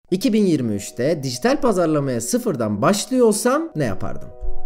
2023'te dijital pazarlamaya sıfırdan başlıyor olsam ne yapardım?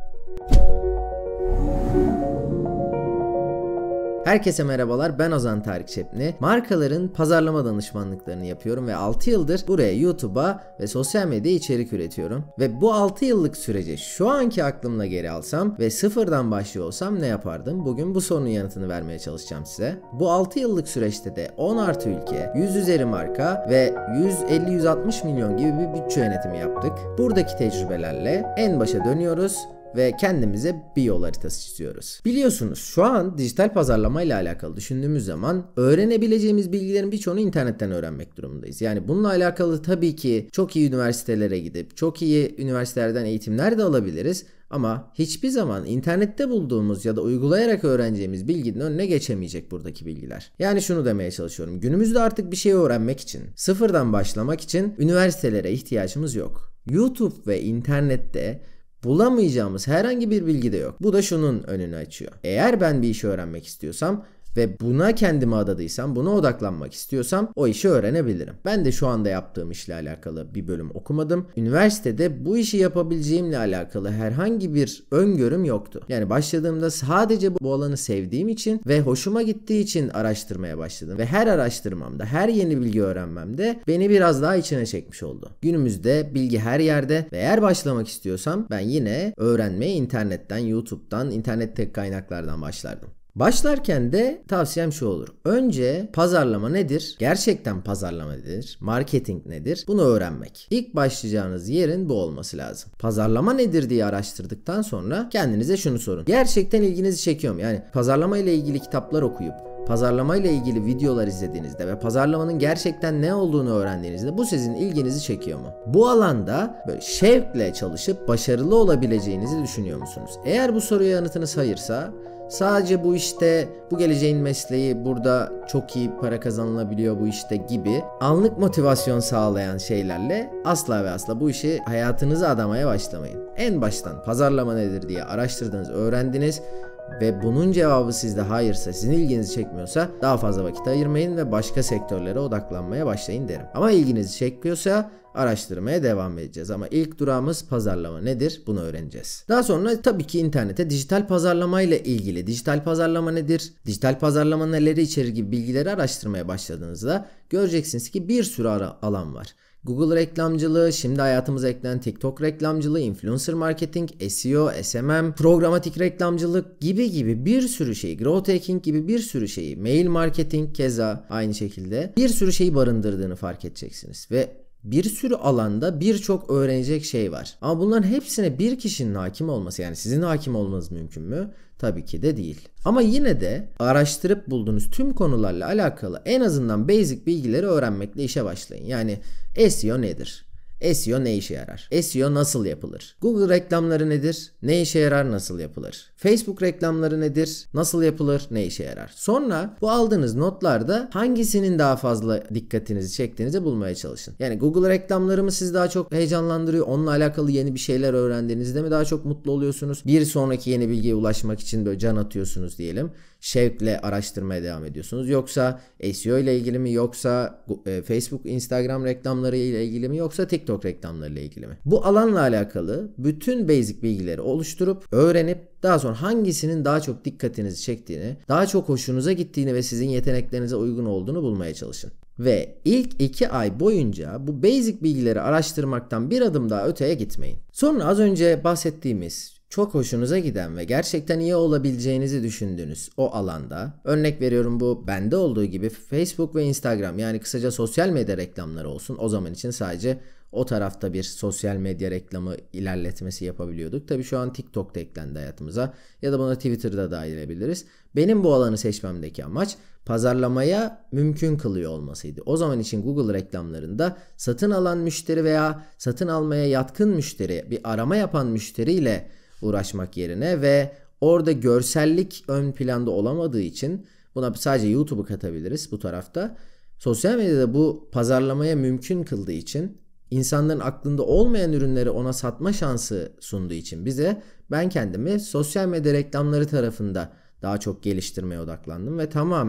Herkese merhabalar, ben Ozan Tarık Çepni. Markaların pazarlama danışmanlıklarını yapıyorum ve 6 yıldır buraya YouTube'a ve sosyal medyaya içerik üretiyorum. Ve bu 6 yıllık süreci şu anki aklımla geri alsam ve sıfırdan başlıyor olsam ne yapardım? Bugün bu sorunun yanıtını vermeye çalışacağım size. Bu 6 yıllık süreçte de 10 artı ülke, 100 üzeri marka ve 150-160 milyon gibi bir bütçe yönetimi yaptık. Buradaki tecrübelerle en başa dönüyoruz ve kendimize bir yol haritası çiziyoruz. Biliyorsunuz şu an dijital pazarlama ile alakalı düşündüğümüz zaman öğrenebileceğimiz bilgilerin birçoğunu internetten öğrenmek durumundayız. Yani bununla alakalı tabii ki çok iyi üniversitelere gidip çok iyi üniversitelerden eğitimler de alabiliriz. Ama hiçbir zaman internette bulduğumuz ya da uygulayarak öğreneceğimiz bilginin önüne geçemeyecek buradaki bilgiler. Yani şunu demeye çalışıyorum. Günümüzde artık bir şey öğrenmek için, sıfırdan başlamak için üniversitelere ihtiyacımız yok. YouTube ve internette bulamayacağımız herhangi bir bilgi de yok. Bu da şunun önünü açıyor. Eğer ben bir işi öğrenmek istiyorsam ve buna kendimi adadıysam, buna odaklanmak istiyorsam o işi öğrenebilirim. Ben de şu anda yaptığım işle alakalı bir bölüm okumadım. Üniversitede bu işi yapabileceğimle alakalı herhangi bir öngörüm yoktu. Yani başladığımda sadece bu alanı sevdiğim için ve hoşuma gittiği için araştırmaya başladım. Ve her araştırmamda, her yeni bilgi öğrenmemde beni biraz daha içine çekmiş oldu. Günümüzde bilgi her yerde ve eğer başlamak istiyorsam ben yine öğrenmeye internetten, YouTube'dan, internet kaynaklardan başlardım. Başlarken de tavsiyem şu olur. Önce pazarlama nedir? Gerçekten pazarlama nedir? Marketing nedir? Bunu öğrenmek. İlk başlayacağınız yerin bu olması lazım. Pazarlama nedir diye araştırdıktan sonra kendinize şunu sorun. Gerçekten ilginizi çekiyor mu? Yani pazarlama ile ilgili kitaplar okuyup pazarlama ile ilgili videolar izlediğinizde ve pazarlamanın gerçekten ne olduğunu öğrendiğinizde bu sizin ilginizi çekiyor mu? Bu alanda böyle şevkle çalışıp başarılı olabileceğinizi düşünüyor musunuz? Eğer bu soruya yanıtınız hayırsa, sadece bu işte, bu geleceğin mesleği, burada çok iyi para kazanılabiliyor bu işte gibi anlık motivasyon sağlayan şeylerle asla ve asla bu işi hayatınıza adamaya başlamayın. En baştan pazarlama nedir diye araştırdınız, öğrendiniz ve bunun cevabı sizde hayırsa, sizin ilginizi çekmiyorsa daha fazla vakit ayırmayın ve başka sektörlere odaklanmaya başlayın derim. Ama ilginizi çekiyorsa araştırmaya devam edeceğiz. Ama ilk durağımız pazarlama nedir? Bunu öğreneceğiz. Daha sonra tabii ki internete dijital pazarlama ile ilgili dijital pazarlama nedir? Dijital pazarlama neleri içerir gibi bilgileri araştırmaya başladığınızda göreceksiniz ki bir sürü alan var. Google reklamcılığı, şimdi hayatımıza eklenen TikTok reklamcılığı, influencer marketing, SEO, SMM, programatik reklamcılık gibi bir sürü şey, growth hacking gibi bir sürü şeyi, mail marketing keza aynı şekilde bir sürü şeyi barındırdığını fark edeceksiniz ve bir sürü alanda birçok öğrenecek şey var. Ama bunların hepsine bir kişinin hakim olması, yani sizin hakim olmanız mümkün mü? Tabii ki de değil. Ama yine de araştırıp bulduğunuz tüm konularla alakalı en azından basic bilgileri öğrenmekle işe başlayın. Yani SEO nedir? SEO ne işe yarar? SEO nasıl yapılır? Google reklamları nedir? Ne işe yarar? Nasıl yapılır? Facebook reklamları nedir? Nasıl yapılır? Ne işe yarar? Sonra bu aldığınız notlarda hangisinin daha fazla dikkatinizi çektiğinizi bulmaya çalışın. Yani Google reklamları mı sizi daha çok heyecanlandırıyor? Onunla alakalı yeni bir şeyler öğrendiğinizde mi daha çok mutlu oluyorsunuz? Bir sonraki yeni bilgiye ulaşmak için böyle can atıyorsunuz diyelim. Şevkle araştırmaya devam ediyorsunuz. Yoksa SEO ile ilgili mi, yoksa Facebook, Instagram reklamları ile ilgili mi, yoksa TikTok reklamları ile ilgili mi? Bu alanla alakalı bütün basic bilgileri oluşturup öğrenip daha sonra hangisinin daha çok dikkatinizi çektiğini, daha çok hoşunuza gittiğini ve sizin yeteneklerinize uygun olduğunu bulmaya çalışın. Ve ilk 2 ay boyunca bu basic bilgileri araştırmaktan bir adım daha öteye gitmeyin. Sonra az önce bahsettiğimiz çok hoşunuza giden ve gerçekten iyi olabileceğinizi düşündüğünüz o alanda, örnek veriyorum bu bende olduğu gibi Facebook ve Instagram, yani kısaca sosyal medya reklamları olsun. O zaman için sadece o tarafta bir sosyal medya reklamı ilerletmesi yapabiliyorduk. Tabii şu an TikTok da eklendi hayatımıza ya da buna Twitter'da dahil edebiliriz. Benim bu alanı seçmemdeki amaç pazarlamaya mümkün kılıyor olmasıydı. O zaman için Google reklamlarında satın alan müşteri veya satın almaya yatkın müşteri, bir arama yapan müşteriyle uğraşmak yerine ve orada görsellik ön planda olamadığı için buna sadece YouTube'u katabiliriz bu tarafta. Sosyal medyada bu pazarlamaya mümkün kıldığı için, insanların aklında olmayan ürünleri ona satma şansı sunduğu için bize, ben kendimi sosyal medya reklamları tarafında daha çok geliştirmeye odaklandım ve tamamen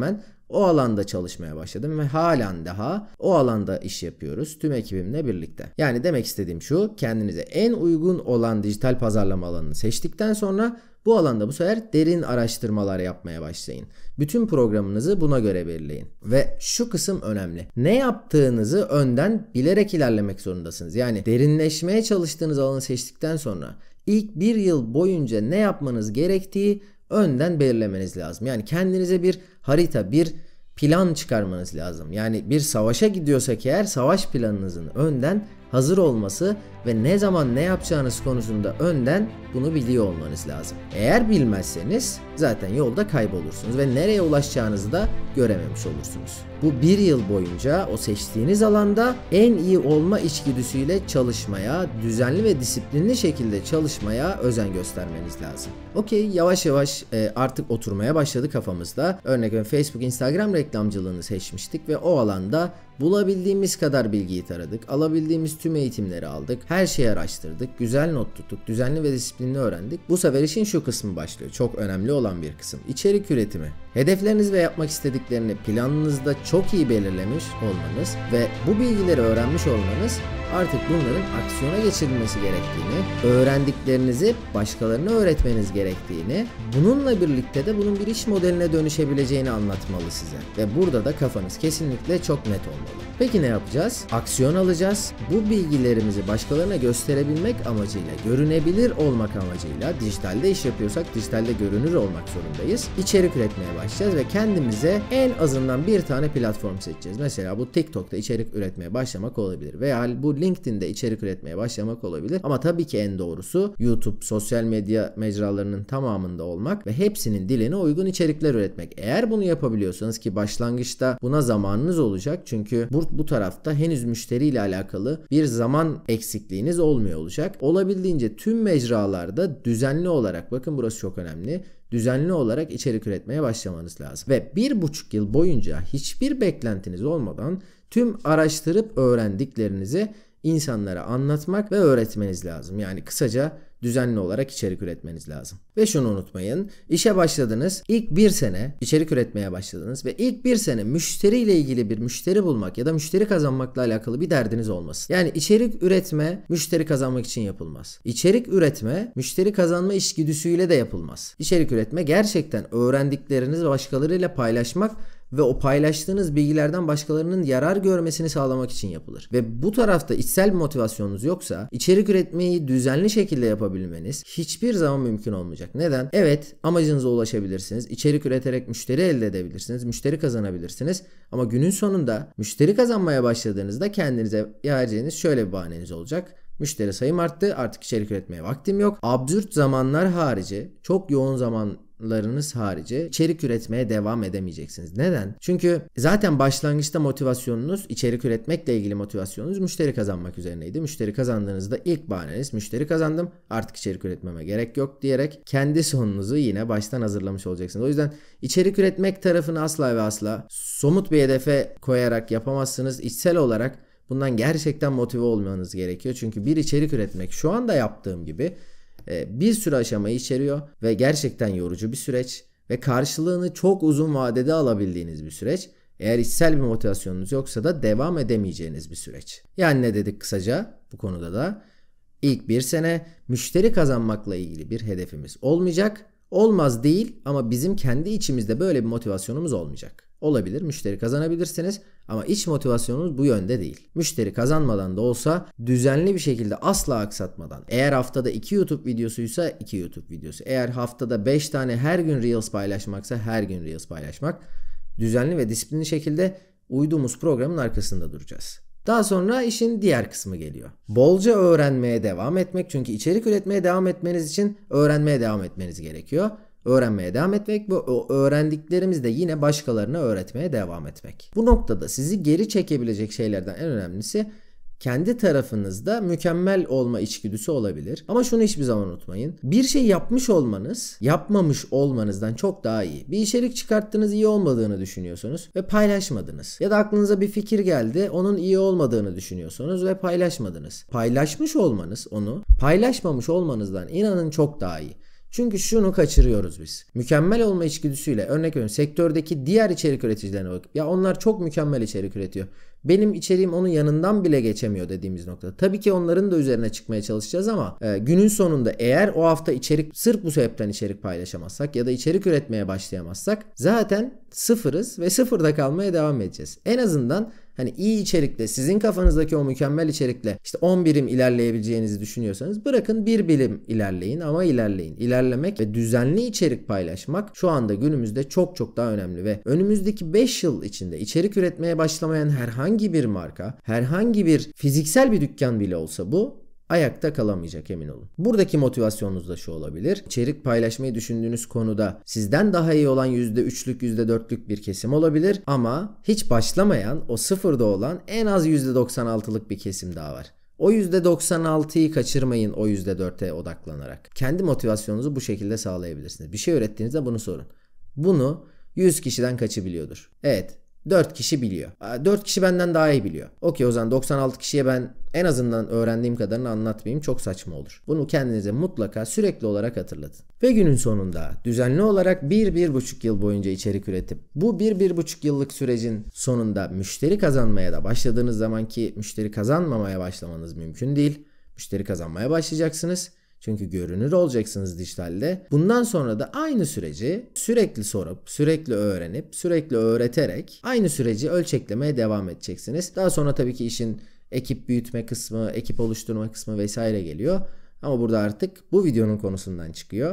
o alanda çalışmaya başladım ve halen daha o alanda iş yapıyoruz tüm ekibimle birlikte. Yani demek istediğim şu, kendinize en uygun olan dijital pazarlama alanını seçtikten sonra bu alanda bu sefer derin araştırmalar yapmaya başlayın. Bütün programınızı buna göre belirleyin. Ve şu kısım önemli. Ne yaptığınızı önden bilerek ilerlemek zorundasınız. Yani derinleşmeye çalıştığınız alanı seçtikten sonra ilk bir yıl boyunca ne yapmanız gerektiği önden belirlemeniz lazım. Yani kendinize bir harita, bir plan çıkarmanız lazım. Yani bir savaşa gidiyorsak eğer savaş planınızın önden hazır olması ve ne zaman ne yapacağınız konusunda önden bunu biliyor olmanız lazım. Eğer bilmezseniz zaten yolda kaybolursunuz ve nereye ulaşacağınızı da görememiş olursunuz. Bu bir yıl boyunca o seçtiğiniz alanda en iyi olma içgüdüsüyle çalışmaya, düzenli ve disiplinli şekilde çalışmaya özen göstermeniz lazım. Okey, yavaş yavaş artık oturmaya başladı kafamızda. Örnek veriyorum, Facebook, Instagram reklamcılığını seçmiştik ve o alanda bulabildiğimiz kadar bilgiyi taradık. Alabildiğimiz tüm eğitimleri aldık. Her şeyi araştırdık. Güzel not tuttuk. Düzenli ve disiplinli öğrendik. Bu sefer işin şu kısmı başlıyor. Çok önemli olan bir kısım. İçerik üretimi. Hedefleriniz ve yapmak istediklerini planınızda çok iyi belirlemiş olmanız ve bu bilgileri öğrenmiş olmanız artık bunların aksiyona geçirilmesi gerektiğini, öğrendiklerinizi başkalarına öğretmeniz gerektiğini, bununla birlikte de bunun bir iş modeline dönüşebileceğini anlatmalı size. Ve burada da kafanız kesinlikle çok net olmalı. Peki ne yapacağız? Aksiyon alacağız. Bu bilgilerimizi başkalarına gösterebilmek amacıyla, görünebilir olmak amacıyla, dijitalde iş yapıyorsak dijitalde görünür olmak zorundayız. İçerik üretmeye başlayacağız ve kendimize en azından bir tane platform seçeceğiz. Mesela bu TikTok'ta içerik üretmeye başlamak olabilir veya bu LinkedIn'de içerik üretmeye başlamak olabilir. Ama tabii ki en doğrusu YouTube, sosyal medya mecralarının tamamında olmak ve hepsinin diline uygun içerikler üretmek. Eğer bunu yapabiliyorsanız, ki başlangıçta buna zamanınız olacak çünkü bu tarafta henüz müşteriyle alakalı bir zaman eksikliğiniz olmuyor olacak. Olabildiğince tüm mecralarda düzenli olarak, bakın burası çok önemli, düzenli olarak içerik üretmeye başlamanız lazım. Ve 1,5 yıl boyunca hiçbir beklentiniz olmadan tüm araştırıp öğrendiklerinizi insanlara anlatmak ve öğretmeniz lazım. Yani kısaca düzenli olarak içerik üretmeniz lazım. Ve şunu unutmayın. İşe başladınız. İlk bir sene içerik üretmeye başladınız ve ilk bir sene müşteriyle ilgili bir müşteri bulmak ya da müşteri kazanmakla alakalı bir derdiniz olmasın. Yani içerik üretme müşteri kazanmak için yapılmaz. İçerik üretme müşteri kazanma içgüdüsüyle de yapılmaz. İçerik üretme gerçekten öğrendiklerinizi başkalarıyla paylaşmak ve o paylaştığınız bilgilerden başkalarının yarar görmesini sağlamak için yapılır. Ve bu tarafta içsel bir motivasyonunuz yoksa içerik üretmeyi düzenli şekilde yapabilmeniz hiçbir zaman mümkün olmayacak. Neden? Evet, amacınıza ulaşabilirsiniz. İçerik üreterek müşteri elde edebilirsiniz. Müşteri kazanabilirsiniz. Ama günün sonunda müşteri kazanmaya başladığınızda kendinize vereceğiniz şöyle bir bahaneniz olacak. Müşteri sayım arttı, artık içerik üretmeye vaktim yok. Absürt zamanlar harici, çok yoğun zamanlarınız harici içerik üretmeye devam edemeyeceksiniz. Neden? Çünkü zaten başlangıçta motivasyonunuz, içerik üretmekle ilgili motivasyonunuz müşteri kazanmak üzerineydi. Müşteri kazandığınızda ilk bahaneniz müşteri kazandım, artık içerik üretmeme gerek yok diyerek kendi sonunuzu yine baştan hazırlamış olacaksınız. O yüzden içerik üretmek tarafını asla ve asla somut bir hedefe koyarak yapamazsınız. İçsel olarak bundan gerçekten motive olmanız gerekiyor. Çünkü bir içerik üretmek şu anda yaptığım gibi bir sürü aşamayı içeriyor ve gerçekten yorucu bir süreç ve karşılığını çok uzun vadede alabildiğiniz bir süreç. Eğer içsel bir motivasyonunuz yoksa da devam edemeyeceğiniz bir süreç. Yani ne dedik kısaca bu konuda da? İlk bir sene müşteri kazanmakla ilgili bir hedefimiz olmayacak. Olmaz değil ama bizim kendi içimizde böyle bir motivasyonumuz olmayacak. Olabilir, müşteri kazanabilirsiniz ama iç motivasyonunuz bu yönde değil. Müşteri kazanmadan da olsa düzenli bir şekilde asla aksatmadan. Eğer haftada 2 YouTube videosuysa 2 YouTube videosu. Eğer haftada 5 tane her gün Reels paylaşmaksa her gün Reels paylaşmak. Düzenli ve disiplinli şekilde uyduğumuz programın arkasında duracağız. Daha sonra işin diğer kısmı geliyor. Bolca öğrenmeye devam etmek. Çünkü içerik üretmeye devam etmeniz için öğrenmeye devam etmeniz gerekiyor. Öğrenmeye devam etmek ve o öğrendiklerimizi de yine başkalarına öğretmeye devam etmek. Bu noktada sizi geri çekebilecek şeylerden en önemlisi kendi tarafınızda mükemmel olma içgüdüsü olabilir. Ama şunu hiçbir zaman unutmayın. Bir şey yapmış olmanız, yapmamış olmanızdan çok daha iyi. Bir içerik çıkarttınız, iyi olmadığını düşünüyorsunuz ve paylaşmadınız. Ya da aklınıza bir fikir geldi, onun iyi olmadığını düşünüyorsunuz ve paylaşmadınız. Paylaşmış olmanız onu, paylaşmamış olmanızdan inanın çok daha iyi. Çünkü şunu kaçırıyoruz biz. Mükemmel olma içgüdüsüyle örnek veriyorum sektördeki diğer içerik üreticilerine bakıp ya onlar çok mükemmel içerik üretiyor. Benim içeriğim onun yanından bile geçemiyor dediğimiz noktada. Tabii ki onların da üzerine çıkmaya çalışacağız ama günün sonunda eğer o hafta içerik sırf bu sebepten içerik paylaşamazsak ya da içerik üretmeye başlayamazsak zaten sıfırız ve sıfırda kalmaya devam edeceğiz. En azından hani iyi içerikle sizin kafanızdaki o mükemmel içerikle işte 10 birim ilerleyebileceğinizi düşünüyorsanız bırakın 1 birim ilerleyin ama ilerleyin. İlerlemek ve düzenli içerik paylaşmak şu anda günümüzde çok çok daha önemli ve önümüzdeki 5 yıl içinde içerik üretmeye başlamayan herhangi bir marka, herhangi bir fiziksel bir dükkan bile olsa bu ayakta kalamayacak, emin olun. Buradaki motivasyonunuz da şu olabilir. İçerik paylaşmayı düşündüğünüz konuda sizden daha iyi olan %3'lük %4'lük bir kesim olabilir ama hiç başlamayan, o sıfırda olan en az %96'lık bir kesim daha var. O %96'yı kaçırmayın o %4'e odaklanarak. Kendi motivasyonunuzu bu şekilde sağlayabilirsiniz. Bir şey öğrettiğinizde bunu sorun. Bunu 100 kişiden kaçı biliyordur? Evet. 4 kişi biliyor. 4 kişi benden daha iyi biliyor. Okey, o zaman 96 kişiye ben en azından öğrendiğim kadarını anlatmayayım. Çok saçma olur. Bunu kendinize mutlaka sürekli olarak hatırlatın. Ve günün sonunda düzenli olarak 1-1,5 yıl boyunca içerik üretip bu 1-1,5 yıllık sürecin sonunda müşteri kazanmaya da başladığınız zaman ki müşteri kazanmamaya başlamanız mümkün değil. Müşteri kazanmaya başlayacaksınız. Çünkü görünür olacaksınız dijitalde. Bundan sonra da aynı süreci sürekli sorup, sürekli öğrenip, sürekli öğreterek aynı süreci ölçeklemeye devam edeceksiniz. Daha sonra tabii ki işin ekip büyütme kısmı, ekip oluşturma kısmı vesaire geliyor. Ama burada artık bu videonun konusundan çıkıyor.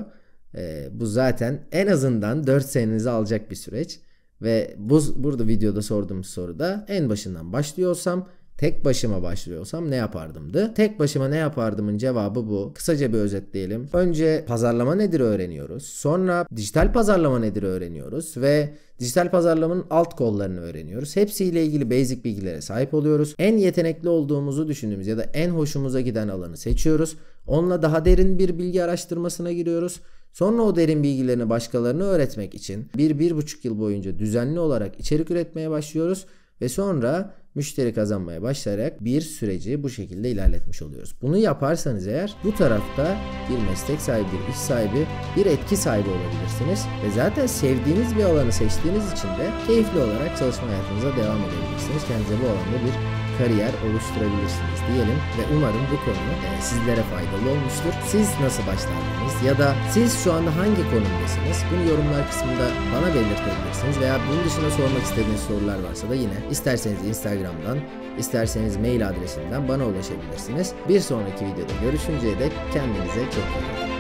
Bu zaten en azından 4 senenizi alacak bir süreç. Ve burada videoda sorduğum soruda en başından başlıyorsam, tek başıma başlıyorsam ne yapardımdı? Tek başıma ne yapardımın cevabı bu. Kısaca bir özetleyelim. Önce pazarlama nedir öğreniyoruz. Sonra dijital pazarlama nedir öğreniyoruz ve dijital pazarlamanın alt kollarını öğreniyoruz. Hepsiyle ilgili basic bilgilere sahip oluyoruz. En yetenekli olduğumuzu düşündüğümüz ya da en hoşumuza giden alanı seçiyoruz. Onunla daha derin bir bilgi araştırmasına giriyoruz. Sonra o derin bilgilerini başkalarına öğretmek için 1-1,5 yıl boyunca düzenli olarak içerik üretmeye başlıyoruz. Ve sonra müşteri kazanmaya başlayarak bir süreci bu şekilde ilerletmiş oluyoruz. Bunu yaparsanız eğer bu tarafta bir meslek sahibi, bir iş sahibi, bir etki sahibi olabilirsiniz. Ve zaten sevdiğiniz bir alanı seçtiğiniz için de keyifli olarak çalışma hayatınıza devam edebilirsiniz. Kendinize bu alanda bir kariyer oluşturabilirsiniz diyelim ve umarım bu konu sizlere faydalı olmuştur. Siz nasıl başlardınız ya da siz şu anda hangi konumdasınız? Bunu yorumlar kısmında bana belirtebilirsiniz veya bunun dışında sormak istediğiniz sorular varsa da yine isterseniz Instagram'dan, isterseniz mail adresimden bana ulaşabilirsiniz. Bir sonraki videoda görüşünceye dek kendinize çok iyi bakın.